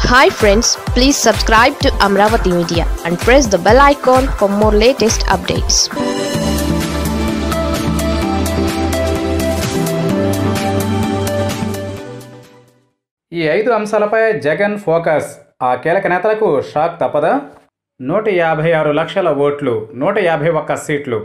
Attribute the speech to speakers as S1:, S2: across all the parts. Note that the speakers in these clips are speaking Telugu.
S1: Hi friends, please subscribe to Amaravathi Media and press the bell icon for more latest updates.
S2: ఈ 5 అంశాలపై జగన్ ఫోకస్. ఆ కీలక నేతలకు షాక్ తప్పదా? 156 లక్షల ఓట్లు, 151 సీట్లు.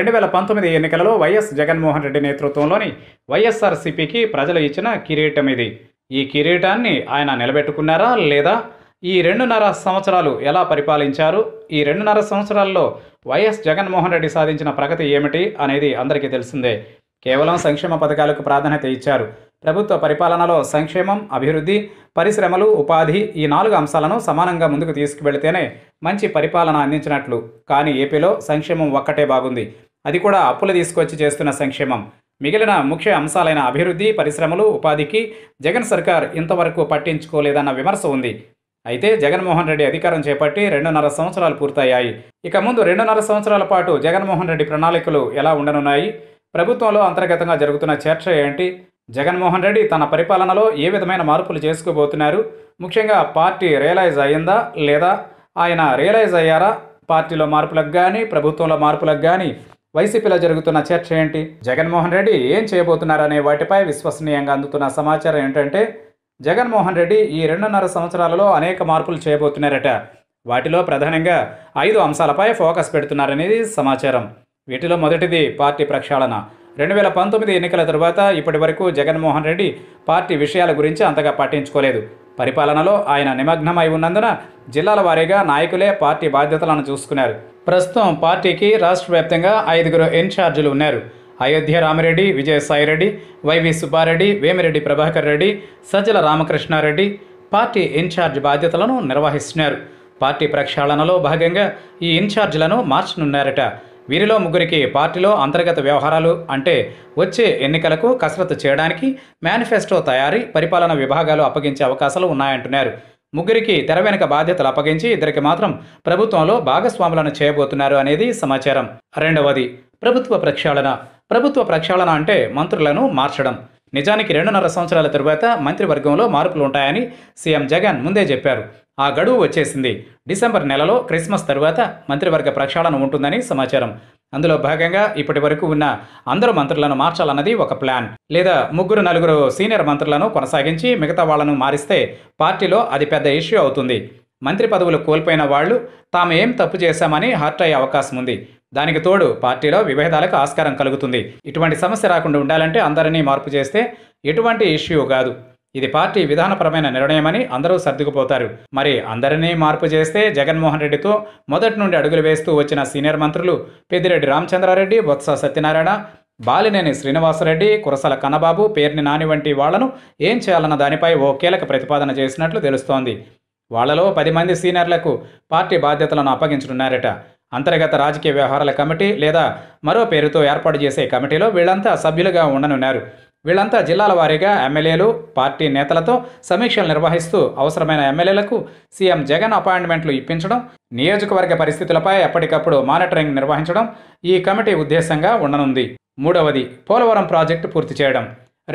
S2: 2019 ఎన్నికలలో వైఎస్ జగన్మోహన్ రెడ్డి నేతృత్వంలోని వైఎస్ఆర్సీపీకి ప్రజలు ఇచ్చిన కిరీటం ఇది. ఈ కిరీటాన్ని ఆయన నిలబెట్టుకున్నారా లేదా? ఈ 2.5 సంవత్సరాలు ఎలా పరిపాలించారు? ఈ 2.5 సంవత్సరాల్లో వైఎస్ జగన్మోహన్ రెడ్డి సాధించిన ప్రగతి ఏమిటి అనేది అందరికీ తెలిసిందే. కేవలం సంక్షేమ పథకాలకు ప్రాధాన్యత ఇచ్చారు. ప్రభుత్వ పరిపాలనలో సంక్షేమం, అభివృద్ధి, పరిశ్రమలు, ఉపాధి ఈ 4 అంశాలను సమానంగా ముందుకు తీసుకువెళితేనే మంచి పరిపాలన అందించినట్లు. కానీ ఏపీలో సంక్షేమం ఒక్కటే బాగుంది. అది కూడా అప్పులు తీసుకొచ్చి చేస్తున్న సంక్షేమం. మిగిలిన ముఖ్య అంశాలైన అభివృద్ధి, పరిశ్రమలు, ఉపాధికి జగన్ సర్కార్ ఇంతవరకు పట్టించుకోలేదన్న విమర్శ ఉంది. అయితే జగన్మోహన్ రెడ్డి అధికారం చేపట్టి 2.5 సంవత్సరాలు పూర్తయ్యాయి. ఇక ముందు 2.5 సంవత్సరాల పాటు జగన్మోహన్ రెడ్డి ప్రణాళికలు ఎలా ఉండనున్నాయి? ప్రభుత్వంలో అంతర్గతంగా జరుగుతున్న చర్చ ఏంటి? జగన్మోహన్ రెడ్డి తన పరిపాలనలో ఏ విధమైన మార్పులు చేసుకోబోతున్నారు? ముఖ్యంగా పార్టీ రియలైజ్ అయ్యిందా లేదా? ఆయన రియలైజ్ అయ్యారా? పార్టీలో మార్పులకు కానీ, ప్రభుత్వంలో మార్పులకు కానీ వైసీపీలో జరుగుతున్న చర్చ ఏంటి? జగన్మోహన్ రెడ్డి ఏం చేయబోతున్నారనే వాటిపై విశ్వసనీయంగా అందుతున్న సమాచారం ఏంటంటే, జగన్మోహన్ రెడ్డి ఈ 2.5 సంవత్సరాలలో అనేక మార్పులు చేయబోతున్నారట. వాటిలో ప్రధానంగా 5 అంశాలపై ఫోకస్ పెడుతున్నారనేది సమాచారం. వీటిలో మొదటిది పార్టీ ప్రక్షాళన. 2019 ఎన్నికల తరువాత ఇప్పటి వరకు జగన్మోహన్ రెడ్డి పార్టీ విషయాల గురించి అంతగా పట్టించుకోలేదు. పరిపాలనలో ఆయన నిమగ్నమై ఉన్నందున జిల్లాల వారీగా నాయకులే పార్టీ బాధ్యతలను చూసుకున్నారు. ప్రస్తుతం పార్టీకి రాష్ట్ర వ్యాప్తంగా 5 ఇన్ఛార్జీలు ఉన్నారు. Ayodhya Rami Reddy, Vijayasai Reddy, YV Subba Reddy, Vemireddy Prabhakar Reddy, Sajjala Ramakrishna Reddy party in charge బాధ్యతలను నిర్వహిస్తున్నారు. పార్టీ ప్రక్షాళనలో భాగంగా ఈ ఇన్ఛార్జీలను మార్చనున్నారట. వీరిలో 3కి పార్టీలో అంతర్గత వ్యవహారాలు అంటే వచ్చే ఎన్నికలకు కసరత్తు చేయడానికి మేనిఫెస్టో తయారీ, పరిపాలన విభాగాలు అప్పగించే అవకాశాలు ఉన్నాయంటున్నారు. 3కి తెర వెనుక బాధ్యతలు అప్పగించి 2కి మాత్రం ప్రభుత్వంలో భాగస్వాములను చేయబోతున్నారు అనేది సమాచారం. రెండవది ప్రభుత్వ ప్రక్షాళన. ప్రభుత్వ ప్రక్షాళన అంటే మంత్రులను మార్చడం. నిజానికి 2.5 సంవత్సరాల తరువాత మంత్రివర్గంలో మార్పులు ఉంటాయని సీఎం జగన్ ముందే చెప్పారు. ఆ గడువు వచ్చేసింది. డిసెంబర్ నెలలో క్రిస్మస్ తరువాత మంత్రివర్గ ప్రక్షాళన ఉంటుందని సమాచారం. అందులో భాగంగా ఇప్పటి వరకు ఉన్న అందరూ మంత్రులను మార్చాలన్నది ఒక ప్లాన్. లేదా 3-4 సీనియర్ మంత్రులను కొనసాగించి మిగతా వాళ్లను మారిస్తే పార్టీలో అది పెద్ద ఇష్యూ అవుతుంది. మంత్రి పదవులు కోల్పోయిన వాళ్లు తాము ఏం తప్పు చేశామని హర్ట్ అయ్యే అవకాశం ఉంది. దానికి తోడు పార్టీలో విభేదాలకు ఆస్కారం కలుగుతుంది. ఇటువంటి సమస్య రాకుండా ఉండాలంటే అందరినీ మార్పు చేస్తే ఎటువంటి ఇష్యూ కాదు. ఇది పార్టీ విధానపరమైన నిర్ణయమని అందరూ సర్దుకుపోతారు. మరి అందరినీ మార్పు చేస్తే జగన్మోహన్ రెడ్డితో మొదటి నుండి అడుగులు వేస్తూ వచ్చిన సీనియర్ మంత్రులు పెద్దిరెడ్డి రామచంద్రారెడ్డి, బొత్స సత్యనారాయణ, బాలినేని శ్రీనివాసరెడ్డి, కురసాల కన్నబాబు, పేర్ని నాని వంటి వాళ్లను ఏం చేయాలన్న దానిపై ఓ కీలక ప్రతిపాదన చేసినట్లు తెలుస్తోంది. వాళ్లలో 10 మంది సీనియర్లకు పార్టీ బాధ్యతలను అప్పగించనున్నారట. అంతర్గత రాజకీయ వ్యవహారాల కమిటీ లేదా మరో పేరుతో ఏర్పాటు చేసే కమిటీలో వీళ్లంతా సభ్యులుగా ఉండనున్నారు. వీళ్లంతా జిల్లాల వారీగా ఎమ్మెల్యేలు, పార్టీ నేతలతో సమీక్షలు నిర్వహిస్తూ అవసరమైన ఎమ్మెల్యేలకు సీఎం జగన్ అపాయింట్మెంట్లు ఇప్పించడం, నియోజకవర్గ పరిస్థితులపై ఎప్పటికప్పుడు మానిటరింగ్ నిర్వహించడం ఈ కమిటీ ఉద్దేశంగా ఉండనుంది. మూడవది పోలవరం ప్రాజెక్టు పూర్తి చేయడం.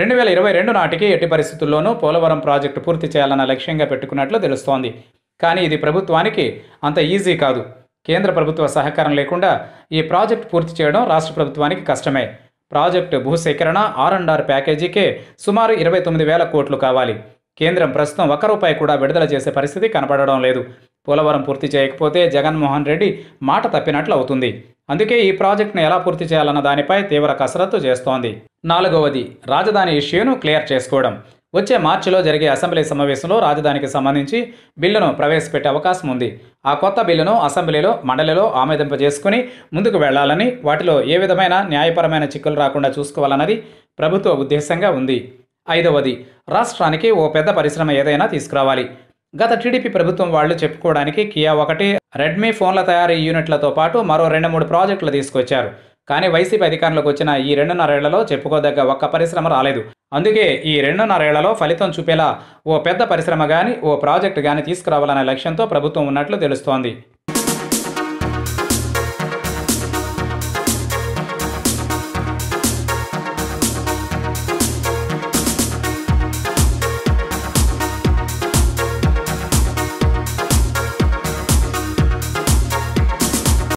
S2: 2022 నాటికి ఎట్టి పరిస్థితుల్లోనూ పోలవరం ప్రాజెక్టు పూర్తి చేయాలన్న లక్ష్యంగా పెట్టుకున్నట్లు తెలుస్తోంది. కానీ ఇది ప్రభుత్వానికి అంత ఈజీ కాదు. కేంద్ర ప్రభుత్వ సహకారం లేకుండా ఈ ప్రాజెక్టు పూర్తి చేయడం రాష్ట్ర ప్రభుత్వానికి కష్టమే. ప్రాజెక్టు భూసేకరణ, R&R ప్యాకేజీకే సుమారు 29,000 కోట్లు కావాలి. కేంద్రం ప్రస్తుతం ₹1 కూడా విడుదల చేసే పరిస్థితి కనపడడం లేదు. పోలవరం పూర్తి చేయకపోతే జగన్మోహన్ రెడ్డి మాట తప్పినట్లు అవుతుంది. అందుకే ఈ ప్రాజెక్టును ఎలా పూర్తి చేయాలన్న దానిపై తీవ్ర కసరత్తు చేస్తోంది. నాలుగవది రాజధాని ఇష్యూను క్లియర్ చేసుకోవడం. వచ్చే మార్చిలో జరిగే అసెంబ్లీ సమావేశంలో రాజధానికి సంబంధించి బిల్లును ప్రవేశపెట్టే అవకాశం ఉంది. ఆ కొత్త బిల్లును అసెంబ్లీలో, మండలిలో ఆమోదింపజేసుకుని ముందుకు వెళ్లాలని, వాటిలో ఏ విధమైన న్యాయపరమైన చిక్కులు రాకుండా చూసుకోవాలన్నది ప్రభుత్వ ఉద్దేశంగా ఉంది. ఐదవది రాష్ట్రానికి ఓ పెద్ద పరిశ్రమ ఏదైనా తీసుకురావాలి. గత టీడీపీ ప్రభుత్వం వాళ్లు చెప్పుకోవడానికి కియా 1, రెడ్మీ ఫోన్ల తయారీ యూనిట్లతో పాటు మరో 2-3 ప్రాజెక్టులు తీసుకొచ్చారు. కానీ వైసీపీ అధికారంలోకి వచ్చిన ఈ 2.5 ఏళ్లలో చెప్పుకోదగ్గ ఒక్క పరిశ్రమ రాలేదు. అందుకే ఈ 2.5 ఏళ్లలో ఫలితం చూపేలా ఓ పెద్ద పరిశ్రమ కానీ, ఓ ప్రాజెక్టు కానీ తీసుకురావాలనే లక్ష్యంతో ప్రభుత్వం ఉన్నట్లు తెలుస్తోంది.